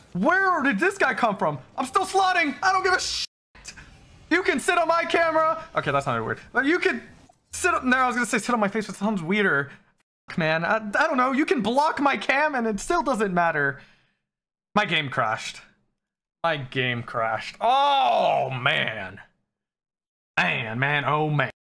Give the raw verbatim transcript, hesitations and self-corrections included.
Where did this guy come from? I'm still slotting. I don't give a shit. You can sit on my camera. Okay, that's not weird. But you can sit up there. I was gonna say sit on my face, but it sounds weirder. Fuck, man, I, I don't know. You can block my cam and it still doesn't matter. My game crashed. My game crashed. Oh, man. Man, man, oh, man.